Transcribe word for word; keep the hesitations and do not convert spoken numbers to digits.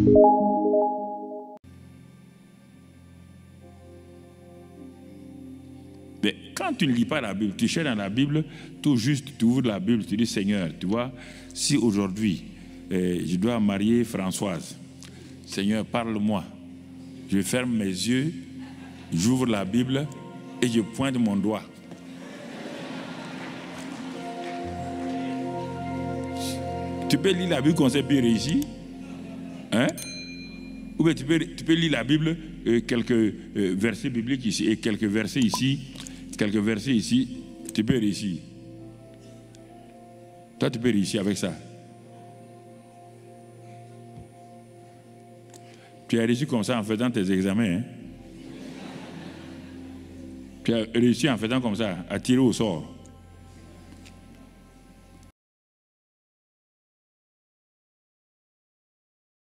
Mais quand tu ne lis pas la Bible, tu cherches dans la Bible, tout juste, tu ouvres la Bible, tu dis Seigneur, tu vois, si aujourd'hui eh, je dois marier Françoise, Seigneur, parle-moi. Je ferme mes yeux, j'ouvre la Bible et je pointe mon doigt. Tu peux lire la Bible comme ça, puis réussir. Hein? Ou bien tu peux, tu peux lire la Bible, euh, quelques euh, versets bibliques ici, et quelques versets ici, quelques versets ici, tu peux réussir. Toi, tu peux réussir avec ça. Tu as réussi comme ça en faisant tes examens. Hein? Tu as réussi en faisant comme ça, à tirer au sort.